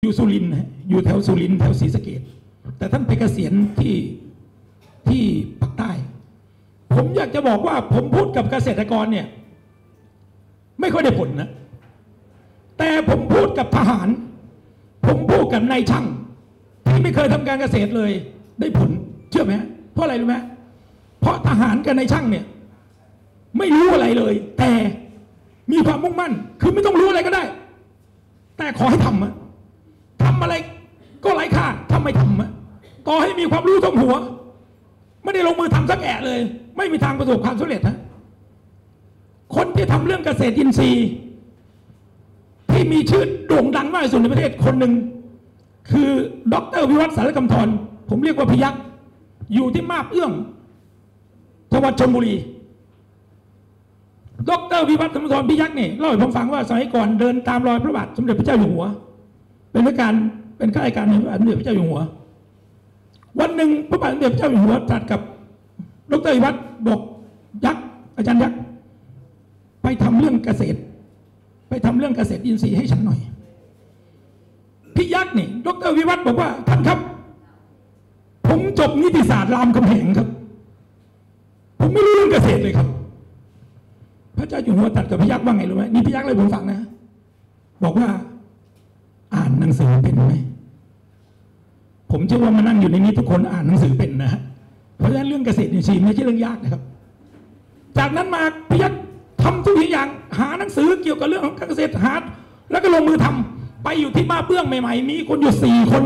อยู่สุรินทร์อยู่แถวสุรินทร์แถวศรีสะเกษแต่ท่านไปเกษียณที่ภาคใต้ผมอยากจะบอกว่าผมพูดกับเกษตรกรเนี่ยไม่ค่อยได้ผลนะแต่ผมพูดกับทหารผมพูดกับนายช่างที่ไม่เคยทำการเกษตรเลยได้ผลเชื่อไหมเพราะอะไรรู้ไหมเพราะทหารกับนายช่างเนี่ยไม่รู้อะไรเลยแต่มีความมุ่งมั่นคือไม่ต้องรู้อะไรก็ได้แต่ขอให้ทำอะไรก็ไร้ค่าทำไม่ทำต่อให้มีความรู้ท่วมหัวไม่ได้ลงมือทำสักแอะเลยไม่มีทางประสบความสำเร็จนะคนที่ทำเรื่องเกษตรอินทรีย์ที่มีชื่อโด่งดังมากที่สุดในประเทศคนหนึ่งคือดร.วิวัฒน์สารกำธรผมเรียกว่าพี่ยักษ์อยู่ที่มาบเอื้องจังหวัดชลบุรีดร.วิวัฒน์สารกำธรพี่ยักษ์นี่เล่าให้ผมฟังว่าสมัยก่อนเดินตามรอยพระบาทสมเด็จพระเจ้าอยู่หัวเป็นข้าราชการในพระบาทสมเด็จพระเจ้าอยู่หัววันหนึ่งพระบาทสมเด็จพระเจ้าอยู่หัวตรัสกับดร.วิวัฒน์บอกยักษ์อาจารย์ยักษ์ไปทำเรื่องเกษตรอินทรีย์ให้ฉันหน่อยพี่ยักษ์นี่ดร.วิวัฒน์บอกว่าท่านครับผมจบนิติศาสตร์รามคำแหงครับผมไม่รู้เรื่องเกษตรเลยครับพระเจ้าอยู่หัวตรัสกับพี่ยักษ์ว่าไงรู้ไหมนี่พี่ยักษ์เลยผมฟังนะบอกว่าอ่านหนังสือเป็นไหมผมเชื่อว่ามานั่งอยู่ในนี้ทุกคนอ่านหนังสือเป็นนะฮะเพราะฉะนั้นเรื่องเกษตรอินทรีย์ไม่ใช่เรื่องยากนะครับจากนั้นมาพี่ยักษ์ทำทุกอย่างหาหนังสือเกี่ยวกับเรื่องของการเกษตรหาแล้วก็ลงมือทำไปอยู่ที่มาเบื้องใหม่ๆมีคนอยู่4 คน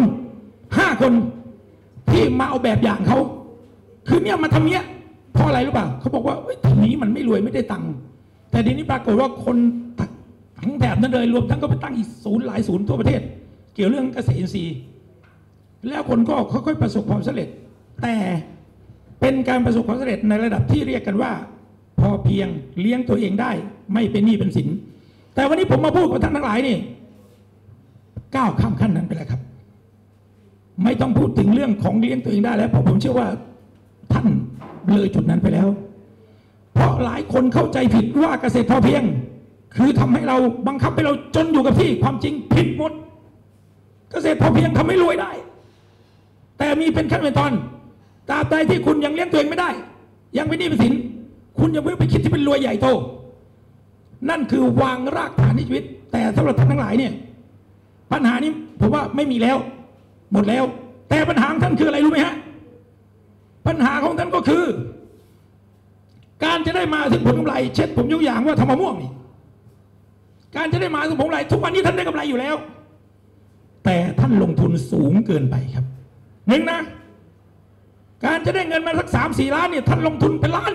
5 คนที่มาเอาแบบอย่างเขาคือเนี่ยมาทำเนี้ยเพราะอะไรรู้ป่ะเขาบอกว่าทีนี้มันไม่รวยไม่ได้ตังค์แต่ทีนี้ปรากฏว่าคนทั้งแถบนั้นเลยรวมทั้งก็ไปตั้งอีกศูนย์หลายศูนย์ทั่วประเทศเกี่ยวเรื่องเกษตรอินทรีย์แล้วคนก็ค่อยๆประสบความสำเร็จแต่เป็นการประสบความสำเร็จในระดับที่เรียกกันว่าพอเพียงเลี้ยงตัวเองได้ไม่เป็นหนี้เป็นสินแต่วันนี้ผมมาพูดกับท่านทั้งหลายนี่ก้าวข้ามขั้นนั้นไปแล้วครับไม่ต้องพูดถึงเรื่องของเลี้ยงตัวเองได้แล้วเพราะผมเชื่อว่าท่านเลยจุดนั้นไปแล้วเพราะหลายคนเข้าใจผิดว่าเกษตรพอเพียงคือทำให้เราบังคับให้เราจนอยู่กับที่ความจริงผิดหมดเกษตรพอเพียงทำให้รวยได้แต่มีเป็นขั้นเป็นตอนตราบใดที่คุณยังเลี้ยงตัวเองไม่ได้ยังเป็นหนี้เป็นสินคุณอย่าเพิ่งไปคิดที่เป็นรวยใหญ่โตนั่นคือวางรากฐานในชีวิตแต่สำหรับท่านทั้งหลายเนี่ยปัญหานี้ผมว่าไม่มีแล้วหมดแล้วแต่ปัญหาของท่านคืออะไรรู้ไหมฮะปัญหาของท่านก็คือการจะได้มาถึงผลกำไรเช่นผมยกอย่างว่าทำมะม่วงนี่การจะได้มาถึงผลกำไรทุกวันนี้ท่านได้กำไรอยู่แล้วแต่ท่านลงทุนสูงเกินไปครับหนึ่งนะการจะได้เงินมาสัก3-4 ล้านเนี่ยท่านลงทุนเป็นล้าน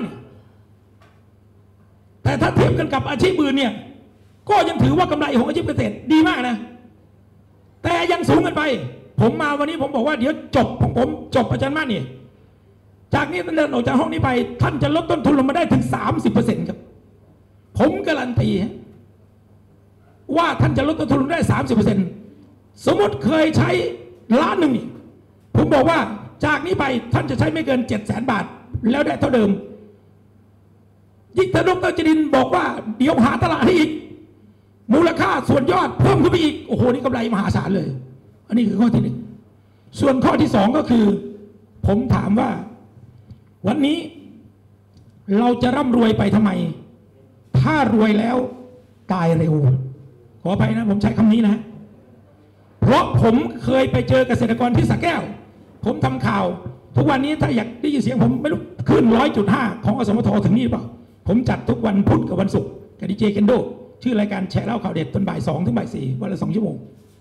แต่ถ้าเทียบกันกับอาชีพอื่นเนี่ยก็ยังถือว่ากำไรของอาชีพเกษตรดีมากนะแต่ยังสูงเกินไปผมมาวันนี้ผมบอกว่าเดี๋ยวจบของผมจบอาจารย์มานี่จากนี้ท่านเดินออกจากห้องนี้ไปท่านจะลดต้นทุนลงมาได้ถึง 30% ครับผมการันตีว่าท่านจะลดต้นทุนลงได้ 30% สมมติเคยใช้ล้านหนึ่งนี่ผมบอกว่าจากนี้ไปท่านจะใช้ไม่เกิน 700,000 บาทแล้วได้เท่าเดิมยิ่งถ้าดร.จรินบอกว่าเดี๋ยวหาตลาดให้อีกมูลค่าส่วนยอดเพิ่มขึ้นไปอีกโอ้โหนี่กำไรมหาศาลเลยอันนี้คือข้อที่1ส่วนข้อที่2ก็คือผมถามว่าวันนี้เราจะร่ำรวยไปทำไมถ้ารวยแล้วตายเร็วขอไปนะผมใช้คำนี้นะเพราะผมเคยไปเจอเกษตรกรที่สระแก้วผมทำข่าวทุกวันนี้ถ้าอยากได้ยินเสียงผมไม่รู้ขึ้น 100.5 ของอสมทถึงนี่หรือเปล่าผมจัดทุกวันพุธกับวันศุกร์กับดีเจเคนโดชื่อรายการแชร์เล่าข่าวเด็ดตอนบ่าย 2 ถึงบ่าย 4วันละ2 ชั่วโมง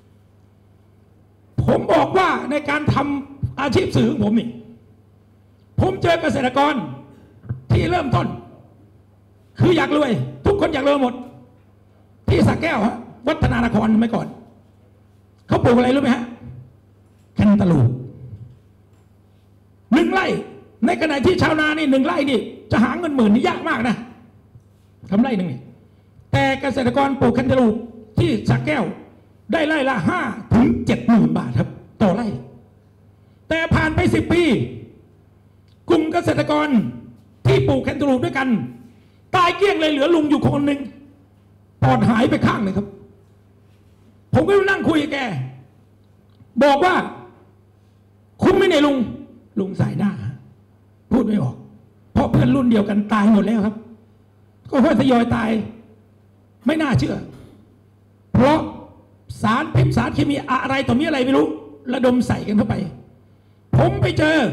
ผมบอกว่าในการทำอาชีพสื่อของผมนี่ผมเจอเกษตรกรที่เริ่มต้นคืออยากรวยทุกคนอยากรวยหมดที่สระแก้วฮะวัฒนานครเมื่อก่อนเขาปลูกอะไรรู้ไหมฮะแคนตาลูป1 ไร่ในขณะที่ชาวนานี่1 ไร่นี่จะหาเงิน10,000นี่ยากมากนะทำไร่หนึ่งนี่แต่เกษตรกรปลูกแคนตาลูปที่สระแก้วได้ไร่ละ5 ถึง 70,000 บาทครับต่อไร่แต่ผ่านไป10 ปีกลุ่มเกษตรกรที่ปลูกแคนตาลูปด้วยกันตายเกลี้ยงเลยเหลือลุงอยู่คนหนึ่งปอดหายไปข้างเลยครับผมก็นั่งคุยกับแกบอกว่าคุ้มไหมเนี่ยลุงสายหน้าพูดไม่ออกเพราะเพื่อนรุ่นเดียวกันตายหมดแล้วครับก็ค่อยทยอยตายไม่น่าเชื่อเพราะสารพิษสารเคมีอะไรต่อมีอะไรไม่รู้ระดมใส่กันเข้าไปผมไปเจอ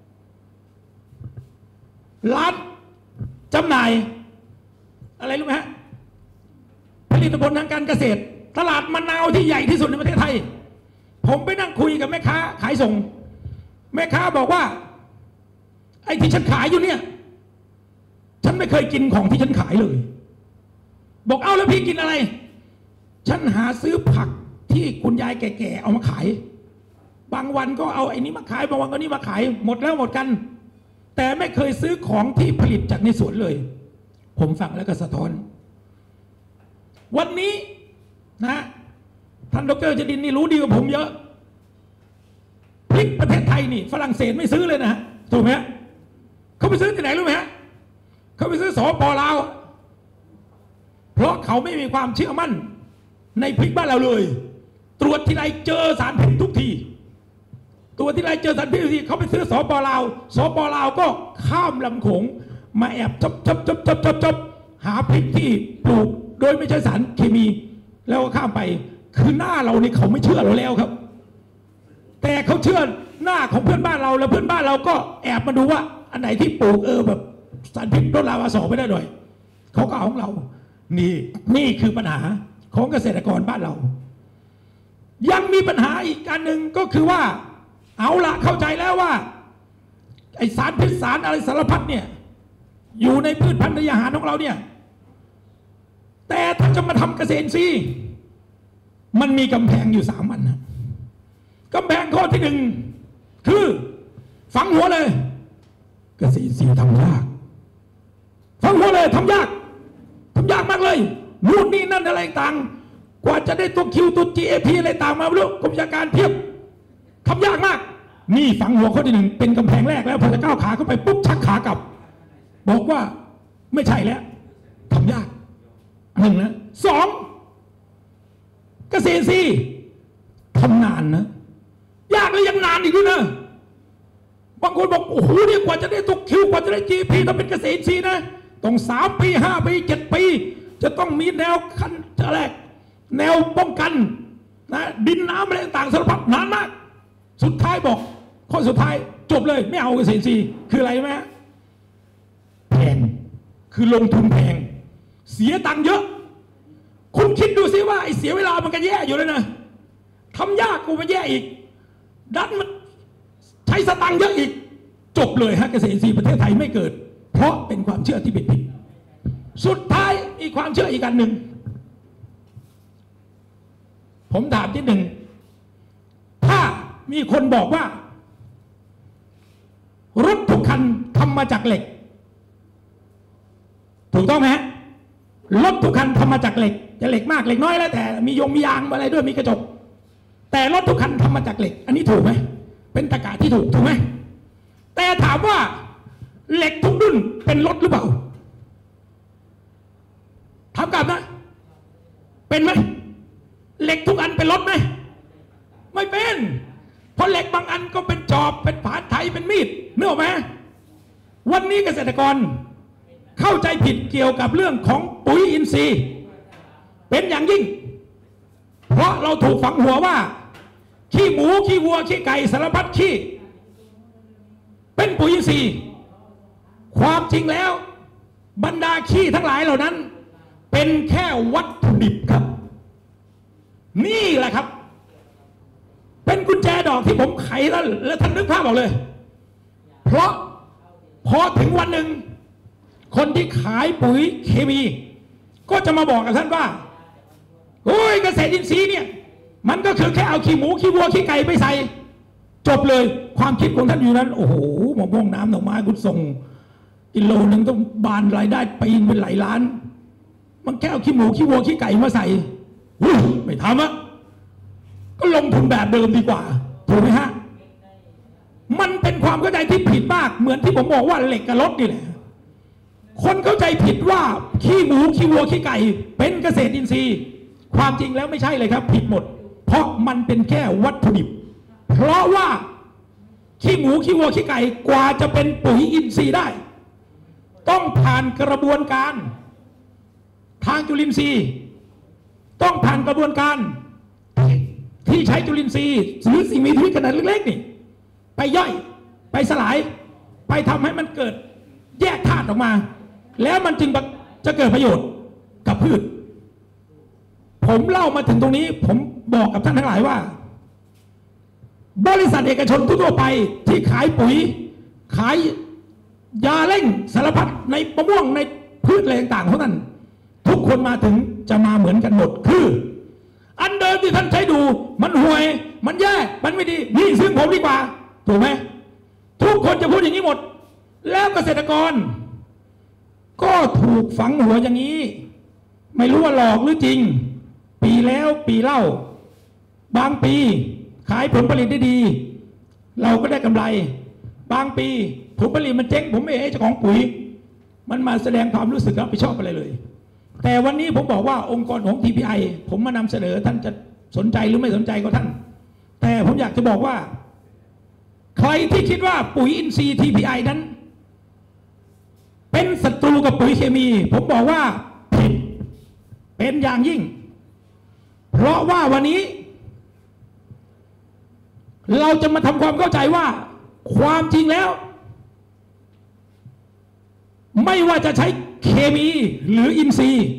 ร้านจำหน่ายอะไรรู้ไหมฮะผลิตภัณฑ์ทางการเกษตรตลาดมะนาวที่ใหญ่ที่สุดในประเทศไทยผมไปนั่งคุยกับแม่ค้าขายส่งแม่ค้าบอกว่าไอ้ที่ฉันขายอยู่เนี่ยฉันไม่เคยกินของที่ฉันขายเลยบอกเอาแล้วพี่กินอะไรฉันหาซื้อผักที่คุณยายแก่ๆเอามาขายบางวันก็เอาไอ้นี้มาขายบางวันก็นี่มาขายหมดแล้วหมดกันแต่ไม่เคยซื้อของที่ผลิตจากในสวนเลยผมฟังแล้วก็สะท้อนวันนี้นะท่านดร.จดินนี่รู้ดีกว่าผมเยอะพริกประเทศไทยนี่ฝรั่งเศสไม่ซื้อเลยนะฮะถูกไหมเขาไปซื้อที่ไหนรู้ไหมฮะเขาไปซื้อสป.ลาวเพราะเขาไม่มีความเชื่อมั่นในพริกบ้านเราเลยตรวจทีไรเจอสารพิษทุกทีตัวที่ไรเจอสารพิษทุกทีเขาไปซื้อสป.ลาวสป.ลาวก็ข้ามลำโขงมาแอบจับหาพริกที่ปลูกโดยไม่ใช่สารเคมีแล้วก็ข้ามไปคือหน้าเราเนี่ยเขาไม่เชื่อเราแล้วครับแต่เขาเชื่อหน้าของเพื่อนบ้านเราแล้วเพื่อนบ้านเราก็แอบมาดูว่าอันไหนที่ปลูกแบบสารพิษลดลาวาสอไม่ได้หน่อยเขาก็เอาของเรานี่คือปัญหาของเกษตรกรบ้านเรายังมีปัญหาอีกการหนึ่งก็คือว่าเอาละเข้าใจแล้วว่าไอสารพิษสารอะไรสารพัดเนี่ยอยู่ในพืชพันธุ์ในอาหารของเราเนี่ยแต่ถ้าจะมาทำเกษตรอินทรีย์มันมีกำแพงอยู่3 อันนะกำแพงข้อที่1คือฝังหัวเลยเกษตรอินทรีย์ทำยากฝังหัวเลยทำยากมากเลยนู่นนี่นั่นอะไรต่างกว่าจะได้ตัวคิวตัว GAP อะไรต่างมาไม่รู้กรมวิชาการเพียบทำยากมากนี่ฝังหัวข้อที่1เป็นกำแพงแรกแล้วพอจะก้าวขาเข้าไปปุ๊บชักขากลับบอกว่าไม่ใช่แล้วทำยาก1นะ2เกษตรอินทรีย์ทำนานนะยากแล้วยังนานอีกด้วยนะบางคนบอกโอ้โหเนี่ยกว่าจะได้ตัวคิวกว่าจะได้ GP ถ้าเป็นเกษตรอินทรีย์นะต้อง3 ปี5 ปี7 ปีจะต้องมีแนวคันแรกแนวป้องกันนะดินน้ำอะไรต่างสารพัดนานมากสุดท้ายบอกข้อสุดท้ายจบเลยไม่เอาเกษตรอินทรีย์คืออะไรไหมแพงคือลงทุนแพงเสียตังค์เยอะคุณคิดดูซิว่าไอ้เสียเวลามันก็แย่อยู่เลยนะทำยากกูมาแย่อีกดันมันใช้สตังค์เยอะอีกจบเลยฮะเกษตรอินทรีย์ประเทศไทยไม่เกิดเพราะเป็นความเชื่อที่ผิดสุดท้ายอีกความเชื่ออีกอันหนึ่งผมถามนิดหนึ่งถ้ามีคนบอกว่ารถทุกคันทำมาจากเหล็กถูกต้องไหมฮะรถทุกคันทำมาจากเหล็กจะเหล็กมากเหล็กน้อยแล้วแต่มียางอะไรด้วยมีกระจกแต่รถทุกคันทำมาจากเหล็กอันนี้ถูกไหมเป็นตรรกะที่ถูกไหมแต่ถามว่าเหล็กทุกรุ่นเป็นรถหรือเปล่าถามกลับนะเป็นไหมเหล็กทุกอันเป็นรถไหมไม่เป็นเพราะเหล็กบางอันก็เป็นจอบเป็นผาไถเป็นมีดนึกออกไหมวันนี้เกษตรกรเข้าใจผิดเกี่ยวกับเรื่องของปุ๋ยอินทรีย์เป็นอย่างยิ่งเพราะเราถูกฝังหัวว่าขี้หมูขี้วัวขี้ไก่สารพัดขี้เป็นปุ๋ยอินทรีย์ความจริงแล้วบรรดาขี้ทั้งหลายเหล่านั้นเป็นแค่วัตถุดิบครับนี่แหละครับเป็นกุญแจดอกที่ผมไขแล้วท่านนึกภาพออกเลยเพราะพอถึงวันหนึ่งคนที่ขายปุ๋ยเคมีก็จะมาบอกกับท่านว่าโอ้ยเกษตรอินทรีย์เนี่ยมันก็คือแค่เอาขี้หมูขี้วัวขี้ไก่ไปใส่จบเลยความคิดของท่านอยู่นั้นโอ้โหมะม่วงน้ำดอกไม้คุณส่งกิโลนึงต้องบานรายได้ปีนเป็นหลายล้านมันแค่เอาขี้หมูขี้วัวขี้ไก่มาใส่ไม่ทำอะก็ลงทุนแบบเดิมดีกว่าถูกไหมฮะมันเป็นความเข้าใจที่ผิดมากเหมือนที่ผมบอกว่าเหล็กกับรถนี่แหละคนเข้าใจผิดว่าขี้หมูขี้วัวขี้ไก่เป็นเกษตรอินทรีย์ความจริงแล้วไม่ใช่เลยครับผิดหมดเพราะมันเป็นแค่วัตถุดิบเพราะว่าขี้หมูขี้วัวขี้ไก่กว่าจะเป็นปุ๋ยอินทรีย์ได้ต้องผ่านกระบวนการทางจุลินทรีย์ต้องผ่านกระบวนการที่ใช้จุลินทรีย์หรือสิ่งมีชีวิตขนาดเล็กๆนี่ไปย่อยไปสลายไปทำให้มันเกิดแยกธาตุออกมาแล้วมันจึงจะเกิดประโยชน์กับพืชผมเล่ามาถึงตรงนี้ผมบอกกับท่านทั้งหลายว่าบริษัทเอกชนทั่วไปที่ขายปุ๋ยขายยาเร่งสารพัดในมะม่วงในพืชอะไรต่างๆเท่านั้นทุกคนมาถึงจะมาเหมือนกันหมดคืออันเดิมที่ท่านใช้ดูมันห่วยมันแย่มันไม่ดีนี่ซึ่งผมดีกว่าถูกไหมทุกคนจะพูดอย่างนี้หมดแล้วเกษตรกรก็ถูกฝังหัวอย่างนี้ไม่รู้ว่าหลอกหรือจริงปีแล้วปีเล่าบางปีขายผลผลิตได้ดีเราก็ได้กำไรบางปีผลผลิตมันเจ๊งผมไม่ให้เจ้าของปุ๋ยมันมาแสดงความรู้สึกรับผิดชอบอะไรเลยแต่วันนี้ผมบอกว่าองค์กรของ TPI ผมมานำเสนอท่านจะสนใจหรือไม่สนใจก็ท่านแต่ผมอยากจะบอกว่าใครที่คิดว่าปุ๋ยอินทรีย์ TPI นั้นเป็นศัตรูกับปุ๋ยเคมีผมบอกว่าผิดเป็นอย่างยิ่งเพราะว่าวันนี้เราจะมาทำความเข้าใจว่าความจริงแล้วไม่ว่าจะใช้เคมีหรืออินทรีย์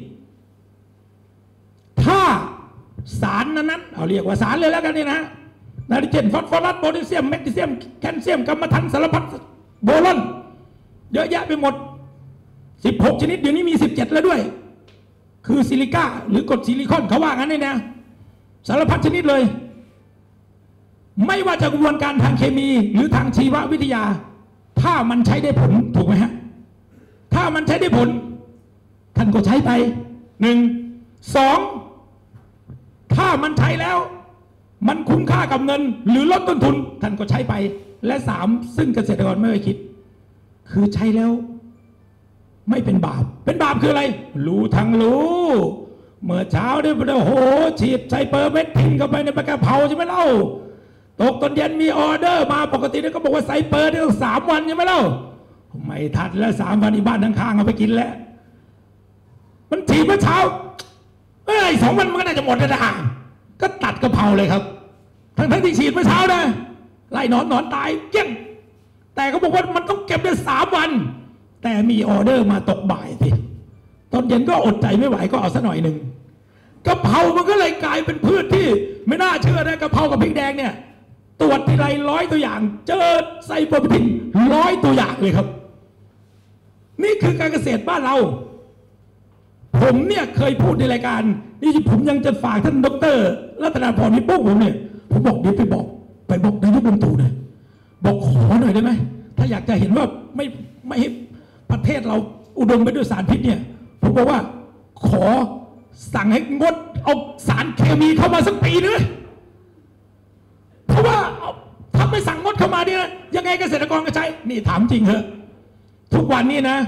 ถ้าสารนั้นเอาเรียกว่าสารเลยแล้วกันนี่นะไนโตรเจนฟอสฟอรัสโพแทสเซียมแมกนีเซียมแคลเซียมกัมมันถันสารพัดโบรอนเยอะแยะไปหมด16ชนิดเดี๋ยวนี้มี17แล้วด้วยคือซิลิก้าหรือกรดซิลิคอนเขาว่างั้นนี่นะสารพัดชนิดเลยไม่ว่าจะกระบวนการทางเคมีหรือทางชีววิทยาถ้ามันใช้ได้ผลถูกไหมฮะถ้ามันใช้ได้ผลท่านก็ใช้ไป1 2ถ้ามันใช้แล้วมันคุ้มค่ากับเงินหรือลดต้นทุนท่านก็ใช้ไปและ3ซึ่งเกษตรกรไม่เคยคิดคือใช้แล้วไม่เป็นบาปเป็นบาปคืออะไรรู้ทั้งรู้เมื่อเช้าเนี่ยโอ้โหฉีดใส่เปอร์เม็ดทิ้งเข้าไปในปลากระเพราใช่ไหมเล่าตกตอนเย็นมีออเดอร์มาปกติเนี่ยก็บอกว่าใส่เปอร์ได้ต้อง3 วันใช่ไหมเล่าไม่ทันแล้ว3 วันอีบ้านข้างๆเอาไปกินแล้วมันฉีดเมื่อเช้า2 วันมันก็น่าจะหมดแล้วนะก็ตัดกระเพราเลยครับทั้งที่ฉีดเมื่อเช้านะไล่หนอนตายเกี้ยงแต่เขาบอกว่ามันต้องเก็บได้3 วันแต่มีออเดอร์มาตกบ่ายสิตอนเย็นก็อดใจไม่ไหวก็เอาซะหน่อยหนึ่งกะเพรามันก็เลยกลายเป็นพืชที่ไม่น่าเชื่อนะกะเพรากับพริกแดงเนี่ยตรวจทีไร100 ตัวอย่างเจอไซโปรพิน100 ตัวอย่างเลยครับนี่คือการเกษตรบ้านเราผมเนี่ยเคยพูดในรายการนี่ผมยังจะฝากท่านดร.รัตนาพรนิปุ้งผมเนี่ยผมบอกเดี๋ยวไปบอกนายกลุงตู่หน่อยบอกขอหน่อยได้ไหมถ้าอยากจะเห็นว่าไม่ให้ประเทศเราอุดมไปด้วยสารพิษเนี่ยผมบอกว่าขอสั่งให้งดเอาสารเคมีเข้ามาสักปีนึงเพราะว่าถ้าไม่สั่งงดเข้ามาเนี่ยยังไงเกษตรกรก็ใช้นี่ถามจริงเหรอทุกวันนี้นะ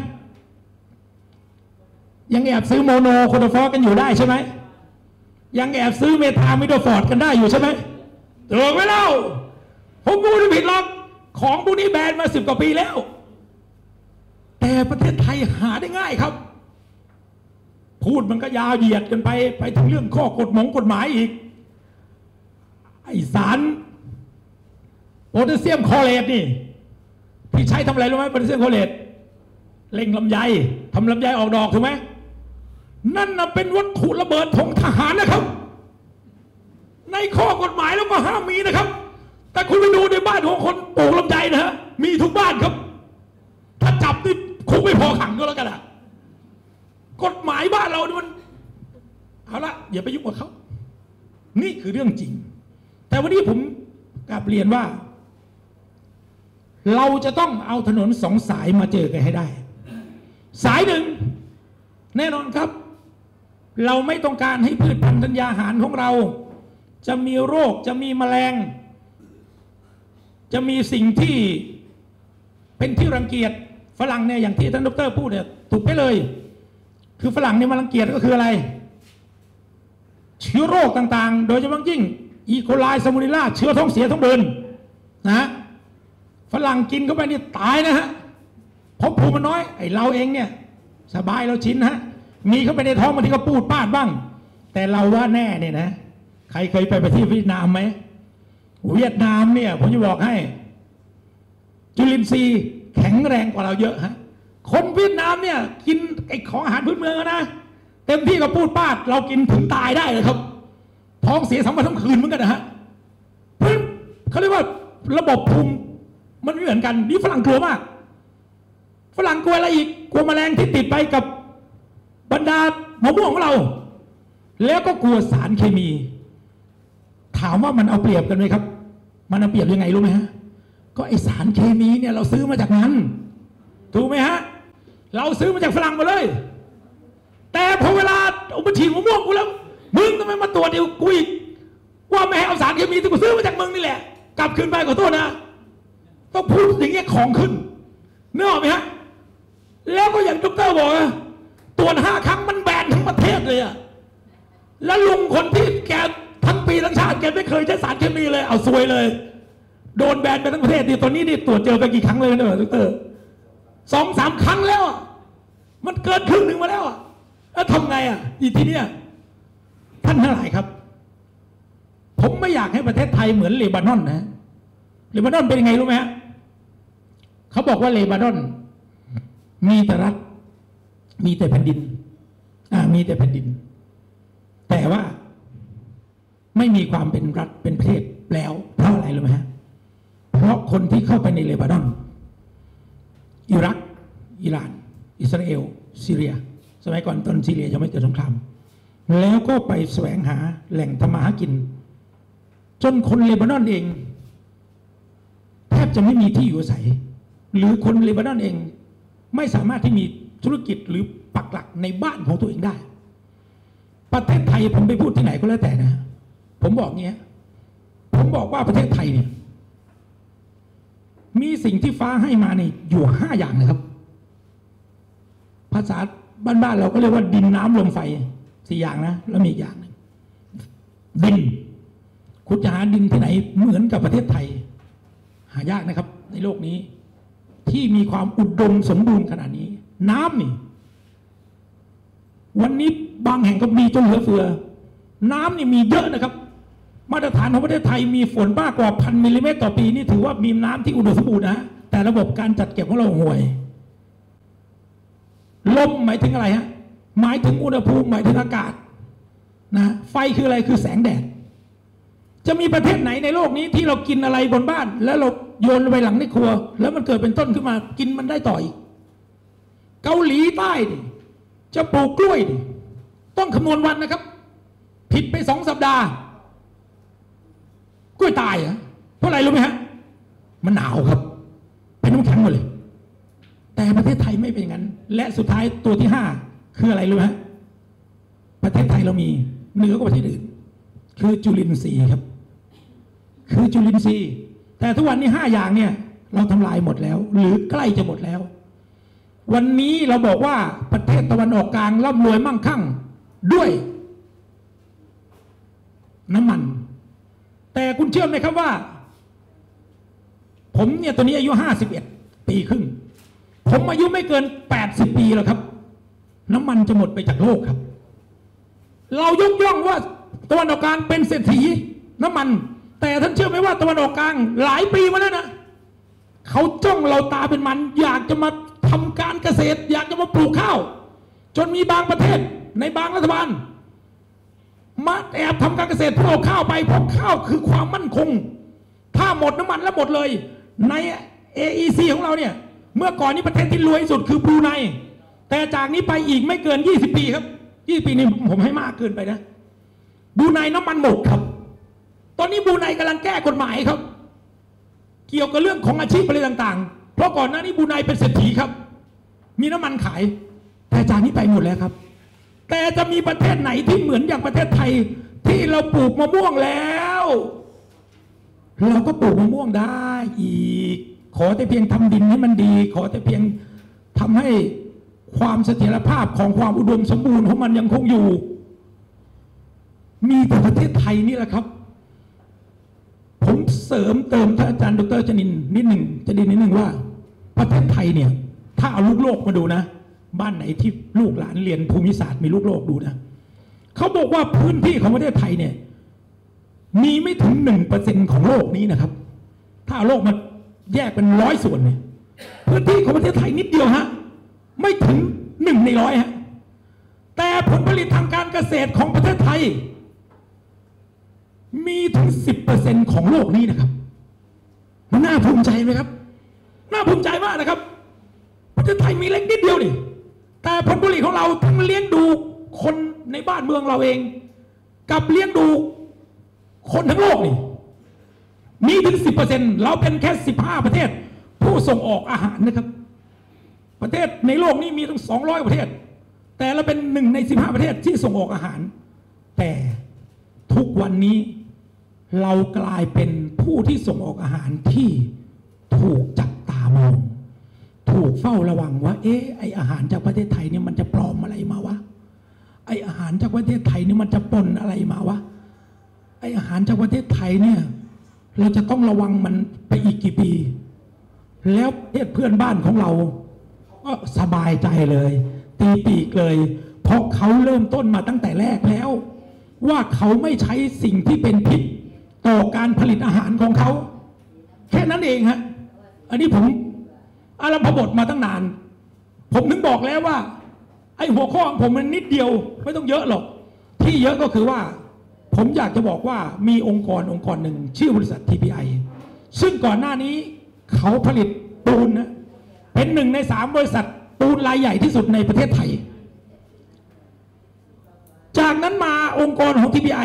ยังแอบซื้อโมโนโคโดฟอสกันอยู่ได้ใช่ไหมยังแอบซื้อเมทามิโดฟอร์ดกันได้อยู่ใช่ไหมถูกไหมเล่าผมพูดไม่ผิดหรอกของพวกนี้แบนมา10 กว่าปีแล้วแต่ประเทศไทยหาได้ง่ายครับพูดมันก็ยาวเหยียดกันไปถึงเรื่องข้อกฎหมายอีกไอสารโพแทสเซียมคลอเรตนี่ที่ใช้ทำอะไรรู้ไหมโพแทสเซียมคลอเรตเล่งลำไยทำลำไยออกดอกถูกไหมนั่นน่ะเป็นวัตถุระเบิดของทหารนะครับในข้อกฎหมายแล้วก็ห้ามมีนะครับแต่คุณไปดูในบ้านของคนปลูกลำไยนะฮะมีทุกบ้านครับถ้าจับนี่คุกไม่พอขังก็แล้วกันอะกฎหมายบ้านเรานี่มันเอาละอย่าไปยุ่งกับเขานี่คือเรื่องจริงแต่วันนี้ผมกลับเรียนว่าเราจะต้องเอาถนน2 สายมาเจอกันให้ได้สายหนึ่งแน่นอนครับเราไม่ต้องการให้พืชพันธุ์ธัญญาหารของเราจะมีโรคจะมีแมลงจะมีสิ่งที่เป็นที่รังเกียจฝรั่งเนี่ยอย่างที่ท่านดร.พูดเนี่ยถูกไปเลยคือฝรั่งเนี่ยมันรังเกียจก็คืออะไรเชื้อโรคต่างๆโดยเฉพาะยิ่งอีโคไลซามูนิล่าเชื้อท้องเสียท้องเดินนะฝรั่งกินเข้าไปนี่ตายนะฮะเพราะภูมิมันน้อยไอ้เราเองเนี่ยสบายเราชินฮะมีเข้าไปในท้องบางทีก็ปูดปาดบ้างแต่เราว่าแน่เนี่ยนะใครเคยไปประเทศเวียดนามไหมเวียดนามเนี่ยผมจะบอกให้จุลินทรีย์แข็งแรงกว่าเราเยอะฮะคนเวียดนามเนี่ยกินไอ้ของอาหารพื้นเมืองนะเต็มที่ก็ปูดปาดเรากินถึงตายได้เลยครับท้องเสียทั้งวันทั้งคืนเหมือนกันนะฮะเพราะเขาเรียกว่าระบบภูมิมันไม่เหมือนกันนี่ฝรั่งกลัวมากฝรั่งกลัวอะไรอีกกลัวแมลงที่ติดไปกับบรรดามะม่วงของเราแล้วก็กลัวสารเคมีถามว่ามันเอาเปรียบกันไหมครับมันเอาเปรียบยังไงรู้ไหมฮะก็ไอสารเคมีเนี่ยเราซื้อมาจากนั้นถูกไหมฮะเราซื้อมาจากฝรั่งมาเลยแต่พอเวลาเอามาฉีดมะม่วงกูแล้วมึงทำไมมาตรวจเดี๋ยวกูอีกว่าไม่ให้เอาสารเคมีที่กูซื้อมาจากมึงนี่แหละกลับคืนไปขอโทษนะต้องพูดอย่างเงี้ยของขึ้นนึกออกไหมฮะแล้วก็อย่างดร.บอกตรวจ5 ครั้งมันแบนทั้งประเทศเลยอะแล้วลุงคนที่แกทั้งปีทั้งชาติแกไม่เคยใช้สารเคมีเลยเอาซวยเลยโดนแบนไปทั้งประเทศดีตอนนี้นี่ตรวจเจอไปกี่ครั้งเลยนะดร. 2-3 ครั้งแล้วมันเกินครึ่งหนึ่งมาแล้วแล้วทำไงอีทีเนี้ยท่านทั้งหลายครับผมไม่อยากให้ประเทศไทยเหมือนเลบานอนนะเลบานอนเป็นยังไงรู้ไหมฮะเขาบอกว่าเลบานอนมีแต่รัฐมีแต่แผ่นดินมีแต่แผ่นดินแต่ว่าไม่มีความเป็นรัฐเป็นประเทศแล้วเพราะอะไรรู้ไหมฮะเพราะคนที่เข้าไปในเลบานอนอิรักอิหร่านอิสราเอลซีเรียสมัยก่อนตอนซีเรียยังไม่เกิดสงครามแล้วก็ไปแสวงหาแหล่งทำมาหากินจนคนเลบานอนเองแทบจะไม่มีที่อยู่อาศัยหรือคนเลบานอนเองไม่สามารถที่มีธุรกิจหรือปักหลักในบ้านของตัวเองได้ประเทศไทยผมไปพูดที่ไหนก็แล้วแต่นะผมบอกเงี้ยผมบอกว่าประเทศไทยเนี่ยมีสิ่งที่ฟ้าให้มาเนี่ยอยู่5 อย่างนะครับภาษาบ้านๆเราก็เรียกว่าดินน้ำลมไฟ4 อย่างนะแล้วมีอีกอย่างหนึ่งดินคุณจะหาดินที่ไหนเหมือนกับประเทศไทยหายากนะครับในโลกนี้ที่มีความอุดมสมบูรณ์ขนาดนี้น้ำนี่วันนี้บางแห่งก็มีจนเหลือเฟือน้ำนี่มีเยอะนะครับมาตรฐานของประเทศไทยมีฝนมากกว่า1,000 มิลลิเมตรต่อปีนี่ถือว่ามีน้ำที่อุดมสมบูรณ์นะแต่ระบบการจัดเก็บของเราห่วยลมหมายถึงอะไรฮะหมายถึงอุณหภูมิหมายถึงอากาศนะไฟคืออะไรคือแสงแดดจะมีประเทศไหนในโลกนี้ที่เรากินอะไรบนบ้านแล้วเราโยนไปหลังในครัวแล้วมันเกิดเป็นต้นขึ้นมากินมันได้ต่ออีกเกาหลีใต้ดิจะปลูกกล้วยดิต้องคำนวณวันนะครับผิดไป2 สัปดาห์กล้วยตายเพราะอะไรรู้ไหมฮะมันหนาวครับเป็นน้ำแข็งหมดเลยแต่ประเทศไทยไม่เป็นอย่างนั้นและสุดท้ายตัวที่5คืออะไรรู้ไหมประเทศไทยเรามีเหนือกว่าประเทศอื่นคือจุลินทรีย์ครับคือจุลินทรีย์แต่ทุกวันนี้5 อย่างเนี่ยเราทำลายหมดแล้วหรือใกล้จะหมดแล้ววันนี้เราบอกว่าประเทศตะวันออกกลางร่ำรวยมั่งคั่งด้วยน้ำมันแต่คุณเชื่อไหมครับว่าผมเนี่ยตอนนี้อายุ51 ปีครึ่งผมอายุไม่เกิน80 ปีแล้วครับน้ำมันจะหมดไปจากโลกครับเรายกย่องว่าตะวันออกกลางเป็นเศรษฐีน้ำมันแต่ท่านเชื่อไหมว่าตะวันออกกลางหลายปีมาแล้วนะเขาจ้องเราตาเป็นมันอยากจะมาทำการเกษตรอยากจะมาปลูกข้าวจนมีบางประเทศในบางรัฐบาลมาแอบทำการเกษตรเพื่อเอาข้าวไปเพราะข้าวคือความมั่นคงถ้าหมดน้ำมันแล้วหมดเลยใน AEC ของเราเนี่ยเมื่อก่อนนี้ประเทศที่รวยที่สุดคือบรูไนแต่จากนี้ไปอีกไม่เกิน20 ปีครับ20 ปีนี่ผมให้มากเกินไปนะบรูไนน้ำมันหมดครับตอนนี้บรูไนกำลังแก้กฎหมายครับเกี่ยวกับเรื่องของอาชีพอะไรต่างๆเพราะก่อนหน้านี้บรูไนเป็นเศรษฐีครับมีน้ำมันขายแต่จากนี้ไปหมดแล้วครับแต่จะมีประเทศไหนที่เหมือนอย่างประเทศไทยที่เราปลูกมะม่วงแล้วเราก็ปลูกมะม่วงได้อีกขอแต่เพียงทำดินให้มันดีขอแต่เพียงทำให้ความเสถียรภาพของความอุดมสมบูรณ์ของมันยังคงอยู่มีแต่ประเทศไทยนี่แหละครับผมสเสริมเติมท่านอาจารย์ดร.จนินนิดหนึ่งว่าประเทศไทยเนี่ยถ้าเอาลูกโลกมาดูนะบ้านไหนที่ลูกหลานเรียนภูมิศาสตร์มีลูกโลกดูนะเขาบอกว่าพื้นที่ของประเทศไทยเนี่ยมีไม่ถึง 1% ของโลกนี้นะครับถ้าโลกมันแยกเป็น100 ส่วนเนี่ยพื้นที่ของประเทศไทยนิดเดียวฮะไม่ถึง1 ใน 100ฮะแต่ผลผลิตทางการเกษตรของประเทศไทยมีถึง 10% ของโลกนี้นะครับมันน่าภูมิใจไหมครับน่าภูมิใจมากนะครับประเทศไทยมีเล็กนิดเดียวนี่แต่ผลผลิตของเราทั้งเลี้ยงดูคนในบ้านเมืองเราเองกับเลี้ยงดูคนทั้งโลกนี่มีถึง 10% เราเป็นแค่15 ประเทศผู้ส่งออกอาหารนะครับประเทศในโลกนี้มีตั้ง200 ประเทศแต่เราเป็น1 ใน 15 ประเทศที่ส่งออกอาหารแต่ทุกวันนี้เรากลายเป็นผู้ที่ส่งออกอาหารที่ถูกจับตามองถูกเฝ้าระวังว่าไออาหารจากประเทศไทยเนี่ยมันจะปลอมอะไรมาวะไออาหารจากประเทศไทยนี่มันจะปนอะไรมาวะไออาหารจากประเทศไทยเนี่ยเราจะต้องระวังมันไปอีกกี่ปีแล้วประเทศเพื่อนบ้านของเราก็สบายใจเลยตีปีกเลยเพราะเขาเริ่มต้นมาตั้งแต่แรกแล้วว่าเขาไม่ใช้สิ่งที่เป็นพิษต่อการผลิตอาหารของเขาแค่นั้นเองฮะอันนี้ผมอารัมพบทมาตั้งนานผมถึงบอกแล้วว่าไอ้หัวข้อของผมมันนิดเดียวไม่ต้องเยอะหรอกที่เยอะก็คือว่าผมอยากจะบอกว่ามีองค์กรหนึ่งชื่อบริษัท TPI ซึ่งก่อนหน้านี้เขาผลิตปูนนะเป็น1 ใน 3 บริษัทปูนรายใหญ่ที่สุดในประเทศไทยจากนั้นมาองค์กรของ TPI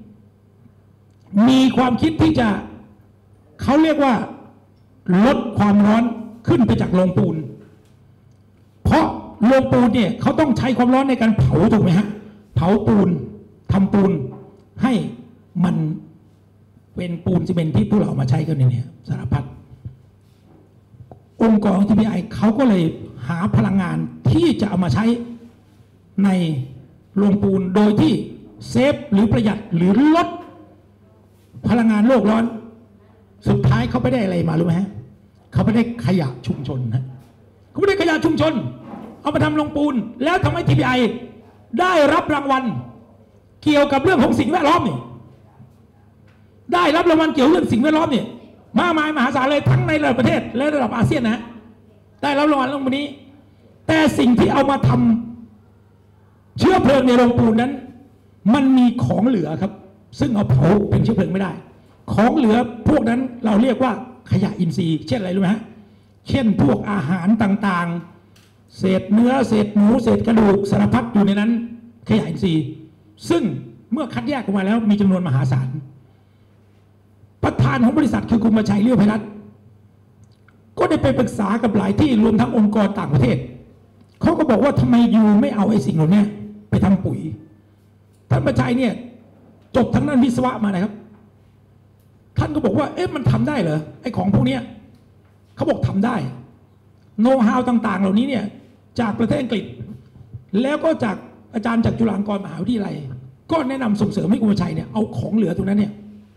มีความคิดที่จะเขาเรียกว่าลดความร้อนขึ้นไปจากโรงปูนเพราะโรงปูนเนี่ยเขาต้องใช้ความร้อนในการเผาถูกไหมฮะเผาปูนทำปูนให้มันเป็นปูนซีเมนต์ที่พวกเรามาใช้กันเนี่ยสารพัดองค์กรของ TPI เขาก็เลยหาพลังงานที่จะเอามาใช้ในโรงปูนโดยที่เซฟหรือประหยัดหรือลดพลังงานโลกร้อนสุดท้ายเขาไม่ได้อะไรมารู้ไหมฮะเขาไม่ได้ขยะชุมชนนะเขาไม่ได้ขยะชุมชนเอามาทำโรงปูนแล้วทำให้ TPI ได้รับรางวัลเกี่ยวกับเรื่องของสิ่งแวดล้อมนี่ได้รับรางวัลเกี่ยวเรื่องสิ่งแวดล้อมนี่มากมายมหาศาลเลยทั้งในระดับประเทศและระดับอาเซียนนะได้รับรางวัลเรื่องนี้แต่สิ่งที่เอามาทำเชื้อเพลิงในโรงปูนนั้นมันมีของเหลือครับซึ่งเอาเผาเป็นเชื้อเพลิงไม่ได้ของเหลือพวกนั้นเราเรียกว่าขยะอินทรีย์เช่นอะไรรู้ไหมฮะเช่นพวกอาหารต่างๆเศษเนื้อเศษหมูเศษกระดูกสารพัดอยู่ในนั้นขยะอินทรีย์ซึ่งเมื่อคัดแยกออกมาแล้วมีจำนวนมหาศาลประธานของบริษัทคือคุณมาชัยเลี้ยวไพรัตน์ก็ได้ไปปรึกษากับหลายที่รวมทั้งองค์กรต่างประเทศเขาก็บอกว่าทำไมยูไม่เอาไอ้สิ่งเหล่านี้ไปทำปุ๋ยท่านมาชัยเนี่ยจบทั้งนั้นวิศวะมานะครับท่านก็บอกว่ามันทำได้เหรอไอ้ของพวกนี้เขาบอกทำได้โน้ตฮาวต่างๆเหล่านี้เนี่ยจากประเทศอังกฤษแล้วก็จากอาจารย์จากจุฬาลงกรณ์มหาวิทยาลัยก็แนะนำส่งเสริมให้คุณชัยเนี่ยเอาของเหลือตรงนั้นเนี่ย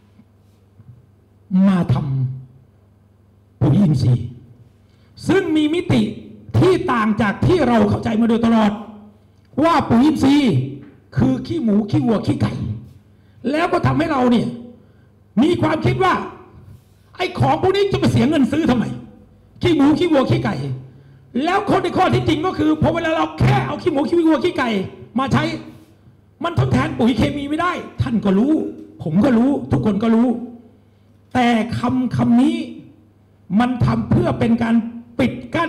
มาทำปุ๋ยอินทรีย์ซึ่งมีมิติที่ต่างจากที่เราเข้าใจมาโดยตลอดว่าปุ๋ยอินทรีย์คือขี้หมูขี้วัวขี้ไก่แล้วก็ทำให้เราเนี่ยมีความคิดว่าไอ้ของพวกนี้จะไปเสียเงินซื้อทำไมขี้หมูขี้วัวขี้ไก่แล้วคนในข้อที่จริงก็คือพอเวลาเราแค่เอาขี้หมูขี้วัวขี้ไก่มาใช้มันทดแทนปุ๋ยเคมีไม่ได้ท่านก็รู้ผมก็รู้ทุกคนก็รู้แต่คำนี้มันทำเพื่อเป็นการปิดกั้น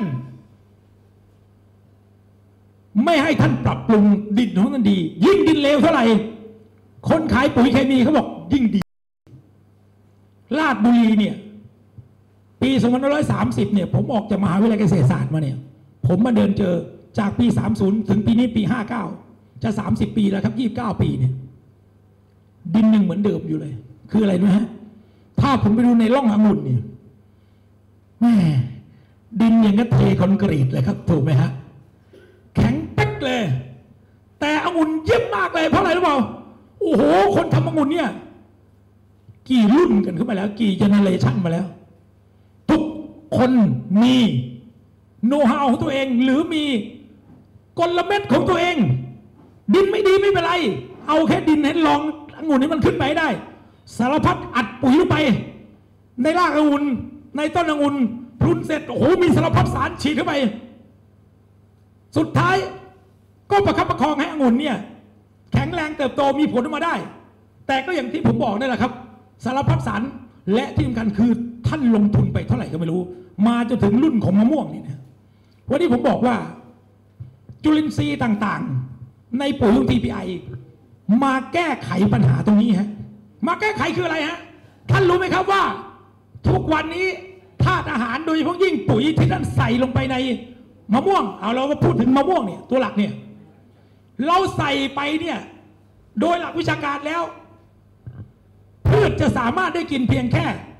ไม่ให้ท่านปรับปรุงดินของท่านดียิ่งดินเลวเท่าไหร่คนขายปุ๋ยเคมีเขาบอกยิ่งดีลาดบุรีเนี่ยปี2530เนี่ยผมออกจากมหาวิทยาลัยเกษตรศาสตร์มาเนี่ยผมมาเดินเจอจากปี30ถึงปีนี้ปี59จะ30ปีแล้วครับ29ปีเนี่ยดินหนึ่งเหมือนเดิมอยู่เลยคืออะไรรู้ไหมฮะถ้าผมไปดูในร่ององุ่นเนี่ยแม่ดินอย่างกับเทคอนกรีตเลยครับถูกไหมฮะแข็งเป๊กเลยแต่องุ่นเยี่ยมมากเลยเพราะอะไรรู้เปล่าโอ้โหคนทำองุ่นเนี่ยกี่รุ่นกันขึ้นมาแล้วกี่เจเนเรชันมาแล้วทุกคนมีโน้ตฮาวของตัวเองหรือมีกลเม็ดของตัวเองดินไม่ดีไม่เป็นไรเอาแค่ดินให้ลององุ่นให้มันขึ้นไปได้สารพัดอัดปุ๋ยลงไปในรากองุ่นในต้นองุ่นพรุนเสร็จโอ้โหมีสารพัดสารฉีดเข้าไปสุดท้ายก็ประคับประคองให้องุ่นเนี่ยแข็งแรงเติบโตมีผลออกมาได้แต่ก็อย่างที่ผมบอกนี่แหละครับสารพัดสารและที่สำคัญคือท่านลงทุนไปเท่าไหร่ก็ไม่รู้มาจนถึงรุ่นของมะม่วงนี่นะวันนี้ผมบอกว่าจุลินทรีย์ต่างๆในปุ๋ยของ TPI มาแก้ไขปัญหาตรงนี้ฮะมาแก้ไขคืออะไรฮะท่านรู้ไหมครับว่าทุกวันนี้ธาตุอาหารโดยเฉพาะยิ่งปุ๋ยที่ท่านใส่ลงไปในมะม่วงเอาเราก็พูดถึงมะม่วงเนี่ยตัวหลักเนี่ยเราใส่ไปเนี่ยโดยหลักวิชาการแล้วพืชจะสามารถได้กินเพียงแค่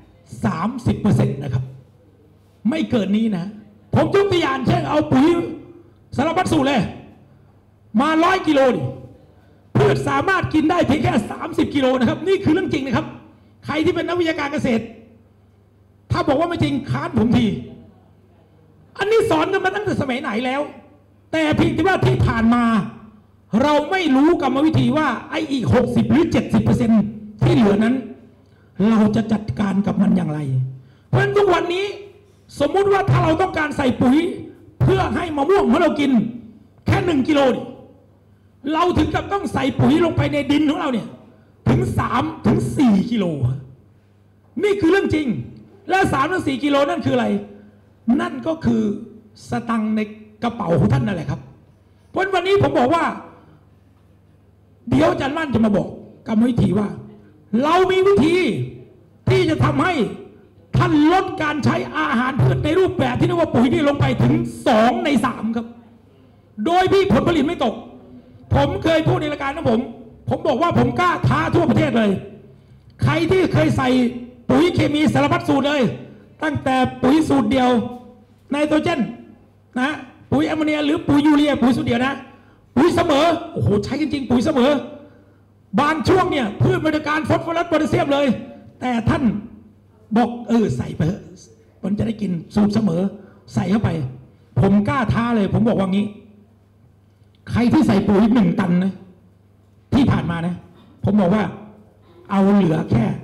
30% นะครับไม่เกินนี้นะผมยกตัวอย่างเช่นเอาปุ๋ยสารพัดสูตรเลยมา100 กิโลดิพืชสามารถกินได้เพียงแค่30 กิโลนะครับนี่คือเรื่องจริงนะครับใครที่เป็นนักวิชาการเกษตรถ้าบอกว่าไม่จริงค้านผมทีอันนี้สอนกันมาตั้งแต่สมัยไหนแล้วแต่เพียงแต่ว่าที่ผ่านมาเราไม่รู้กรรมวิธีว่าไอ้อีก60 หรือ 70% ที่เหลือนั้นเราจะจัดการกับมันอย่างไรเพราะฉะนั้นทุกวันนี้สมมุติว่าถ้าเราต้องการใส่ปุ๋ยเพื่อให้มะม่วงของเรากินแค่1 กิโลเราถึงกับต้องใส่ปุ๋ยลงไปในดินของเราเนี่ยถึง3 ถึง 4 กิโลนี่คือเรื่องจริงและ3 ถึง 4 กิโลนั่นคืออะไรนั่นก็คือสตังค์ในกระเป๋าของท่านนั่นแหละครับเพราะวันนี้ผมบอกว่าเดี๋ยวอาจารย์มั่นจะมาบอกกรรมวิธีว่าเรามีวิธีที่จะทำให้ท่านลดการใช้อาหารพืชในรูปแบบที่เรียกว่าปุ๋ยนี่ลงไปถึง2 ใน 3ครับโดยที่ผลผลิตไม่ตกผมเคยพูดในรายการนะผมบอกว่าผมกล้าท้าทั่วประเทศเลยใครที่เคยใส่ปุ๋ยเคมีสารพัดสูตรเลยตั้งแต่ปุ๋ยสูตรเดียวไนโตรเจนนะปุ๋ยแอมโมเนียหรือปุ๋ยยูเรียปุ๋ยสูตรเดียวนะปุ๋ยเสมอโอ้โหใช้จริงๆปุ๋ยเสมอบางช่วงเนี่ยพืชบริการฟอสฟอรัสโพแทสเซียมเลยแต่ท่านบอกใส่ไปมันจะได้กินสูตรเสมอใส่เข้าไปผมกล้าท้าเลยผมบอกว่างี้ใครที่ใส่ปุ๋ย1 ตันนะที่ผ่านมานะผมบอกว่าเอาเหลือแค่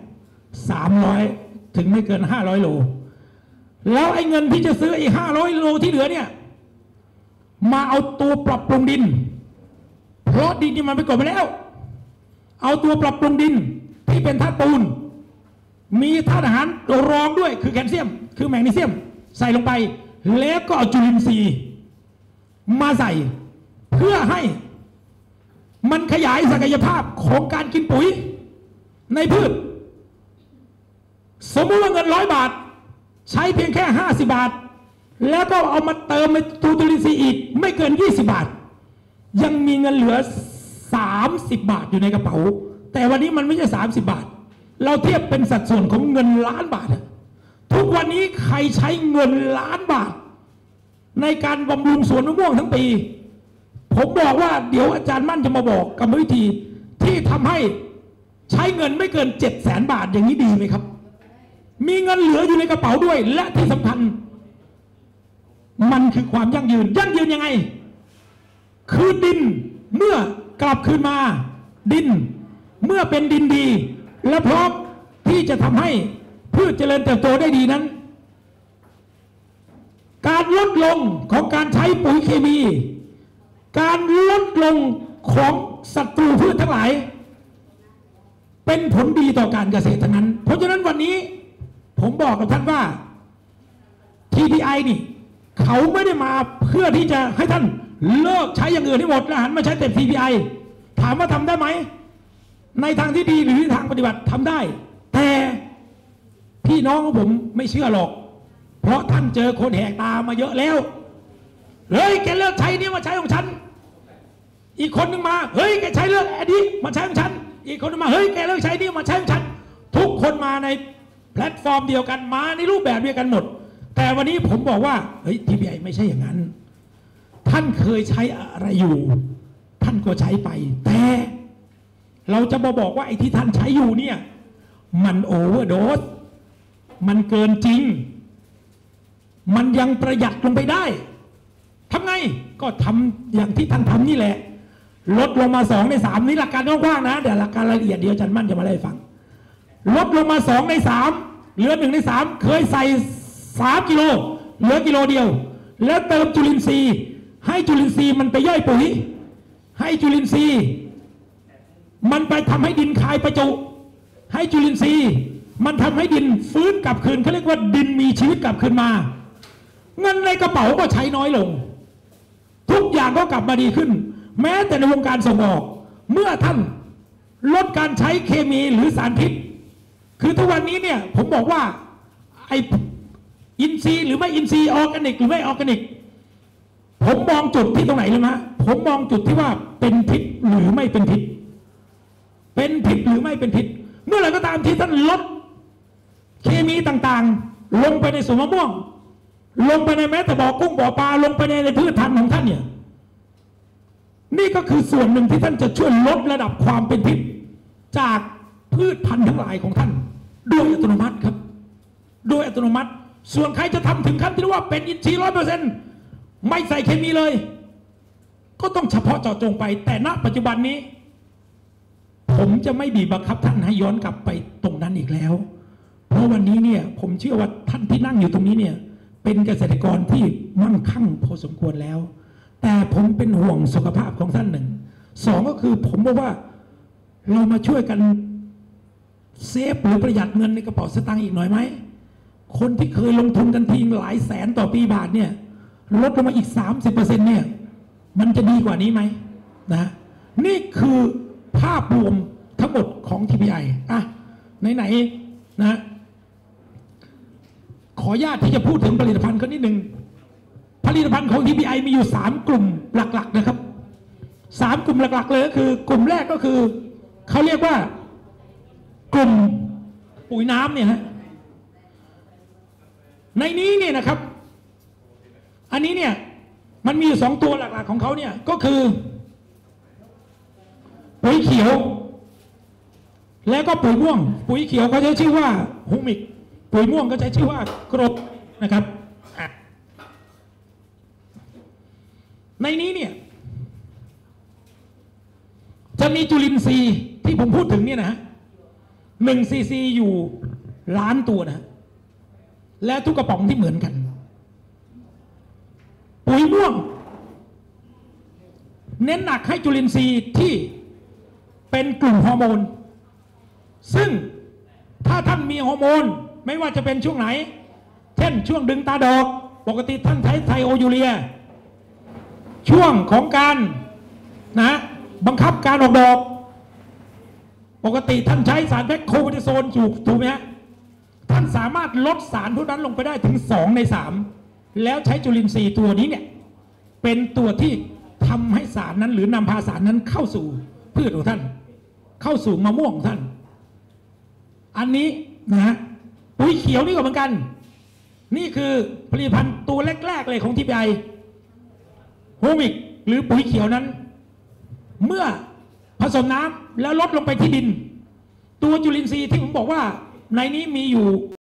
300 ถึงไม่เกิน500 โลแล้วไอ้เงินที่จะซื้อไอ้500 โลที่เหลือเนี่ยมาเอาตัวปรับปรุงดินเพราะดินที่มันไปกดไปแล้วเอาตัวปรับปรุงดินที่เป็นธาตุปูนมีธาตุอาหารรองด้วยคือแคลเซียมคือแมกนีเซียมใส่ลงไปแล้วก็เอาจุลินทรีย์มาใส่เพื่อให้มันขยายศักยภาพของการกินปุ๋ยในพืชสมมติว่าเงิน100 บาทใช้เพียงแค่50 บาทแล้วก็เอามาเติมในตัวจุลินทรีย์อีกไม่เกิน20 บาทยังมีเงินเหลือ30 บาทอยู่ในกระเป๋าแต่วันนี้มันไม่ใช่30 บาทเราเทียบเป็นสัดส่วนของเงิน1,000,000 บาททุกวันนี้ใครใช้เงิน1,000,000 บาทในการบำรุงสวนมะม่วงทั้งปีผมบอกว่าเดี๋ยวอาจารย์มั่นจะมาบอกกรรมวิธีที่ทำให้ใช้เงินไม่เกิน700,000 บาทอย่างนี้ดีไหมครับมีเงินเหลืออยู่ในกระเป๋าด้วยและที่สำคัญมันคือความยั่งยืนยังไงคือดินเมื่อกลับคืนมาดินเมื่อเป็นดินดีและพร้อมที่จะทำให้พืชเจริญเติบโตได้ดีนั้นการลดลงของการใช้ปุ๋ยเคมีการลดลงของศัตรูพืชทั้งหลายเป็นผลดีต่อการเกษตรทั้งนั้นเพราะฉะนั้นวันนี้ผมบอกกับท่านว่า TPI นี่เขาไม่ได้มาเพื่อที่จะให้ท่านเลิกใช้อย่างอื่นให้หมดแล้วหันมาใช้แต่ TPI ถามว่าทำได้ไหมในทางที่ดีหรือทางปฏิบัติทำได้แต่พี่น้องของผมไม่เชื่อหรอกเพราะท่านเจอคนแหกตามาเยอะแล้วเฮ้ยแกเลิกใช้นี่มาใช้ของฉันอีกคนนึงมาเฮ้ยแกใช้เลิกอันนี้มาใช้ของฉันอีกคนนึงมาเฮ้ยแกเลิกใช้นี่มาใช้ของฉันทุกคนมาในแพลตฟอร์มเดียวกันมาในรูปแบบเดียวกันหมดแต่วันนี้ผมบอกว่าเฮ้ย TPI ไม่ใช่อย่างนั้นท่านเคยใช้อะไรอยู่ท่านก็ใช้ไปแต่เราจะมาบอกว่าไอ้ที่ท่านใช้อยู่เนี่ยมันโอเวอร์โดสมันเกินจริงมันยังประหยัดลงไปได้ทำไงก็ทำอย่างที่ท่านทำนี่แหละลดลงมา2 ใน 3นี่หลักการกว้างๆนะเดี๋ยวหลักการรายละเอียดเดี๋ยวอาจารย์มั่นจะมาเล่าให้ฟังลดลงมา2 ใน 3เหลือ1 ใน 3เคยใส่3 กิโลเหลือกิโลเดียวแล้วเติมจุลินทรีย์ให้จุลินทรีย์มันไปย่อยปุ๋ยให้จุลินทรีย์มันไปทำให้ดินคายประจุให้จุลินทรีย์มันทำให้ดินฟื้นกลับคืนเขาเรียกว่าดินมีชีวิตกลับคืนมาเงินในกระเป๋าก็ใช้น้อยลงทุกอย่างก็กลับมาดีขึ้นแม้แต่ในวงการส่งออกเมื่อท่านลดการใช้เคมีหรือสารพิษคือทุกวันนี้เนี่ยผมบอกว่าไออินทรีย์หรือไม่อินทรีย์ออร์แกนิกหรือไม่ออร์แกนิกผมมองจุดที่ตรงไหนเลยนะผมมองจุดที่ว่าเป็นพิษหรือไม่เป็นพิษเป็นพิษหรือไม่เป็นพิษเมื่อไหร่ก็ตามที่ท่านลดเคมีต่างๆลงไปในสวนมะม่วงลงไปในแม้แต่บ่อกุ้งบ่อปลาลงไปในพืชพันธุ์ของท่านเนี่ยนี่ก็คือส่วนหนึ่งที่ท่านจะช่วยลดระดับความเป็นพิษจากพืชพันธุ์ทั้งหลายของท่านโดยอัตโนมัติครับโดยอัตโนมัติส่วนใครจะทำถึงขั้นที่ว่าเป็นอินทรีย์100%ไม่ใส่เคมีเลยก็ต้องเฉพาะเจาะจงไปแต่ณปัจจุบันนี้ผมจะไม่บีบบังคับท่านให้ย้อนกลับไปตรงนั้นอีกแล้วเพราะวันนี้เนี่ยผมเชื่อว่าท่านที่นั่งอยู่ตรงนี้เนี่ยเป็นเกษตรกรที่มั่งคั่งพอสมควรแล้วแต่ผมเป็นห่วงสุขภาพของท่าน1 2ก็คือผมบอกว่าเรามาช่วยกันเซฟหรือประหยัดเงินในกระเป๋าสตางค์อีกหน่อยไหมคนที่เคยลงทุนกันทีหลายแสนต่อปีบาทเนี่ยลดลงมาอีก 30% เนี่ยมันจะดีกว่านี้ไหมนะนี่คือภาพรวมทั้งหมดของ TPI อ่ะไหนๆนะขออนุญาตที่จะพูดถึงผลิตภัณฑ์เขานิดหนึ่งผลิตภัณฑ์ของ TPI มีอยู่3 กลุ่มหลักๆนะครับ3 กลุ่มหลักๆเลยก็คือกลุ่มแรกก็คือเขาเรียกว่ากลุ่มปุ๋ยน้ำเนี่ยฮะในนี้เนี่ยนะครับอันนี้เนี่ยมันมีอยู่2 ตัวหลักๆของเขาเนี่ยก็คือปุ๋ยเขียวแล้วก็ปุ๋ยม่วงปุ๋ยเขียวเขาใช้ชื่อว่าฮูมิกปุ๋ยม่วงก็ใช้ชื่อว่ากรดนะครับในนี้เนี่ยจะมีจุลินทรีย์ที่ผมพูดถึงเนี่ยนะ1 ซีซีอยู่ล้านตัวนะและทุกกระป๋องที่เหมือนกันปุ๋ยม่วงเน้นหนักให้จุลินทรีย์ที่เป็นกลุ่มฮอร์โมนซึ่งถ้าท่านมีฮอร์โมนไม่ว่าจะเป็นช่วงไหนเช่นช่วงดึงตาดอกปกติท่านใช้ไทโอยูเรียช่วงของการนะบังคับการออกดอกปกติท่านใช้สารแพคโควิดโซนถูกไหมฮะท่านสามารถลดสารพวกนั้นลงไปได้ถึง2 ใน 3แล้วใช้จุลินทรีย์ตัวนี้เนี่ยเป็นตัวที่ทำให้สารนั้นหรือนำพาสารนั้นเข้าสู่พืชของท่านเข้าสู่มะม่วงของท่านอันนี้นะฮะปุ๋ยเขียวนี่ก็เหมือนกันนี่คือผลิตภัณฑ์ตัวแรกๆเลยของ TPI ฮูมิกหรือปุ๋ยเขียวนั้นเมื่อผสมน้ำแล้วลดลงไปที่ดินตัวจุลินทรีย์ที่ผมบอกว่าในนี้มีอยู่